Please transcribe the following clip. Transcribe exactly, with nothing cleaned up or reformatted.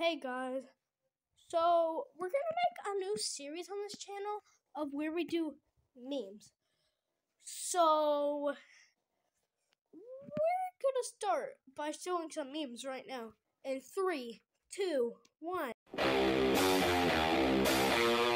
Hey guys, so we're gonna make a new series on this channel of where we do memes. So we're gonna start by showing some memes right now. In three, two, one.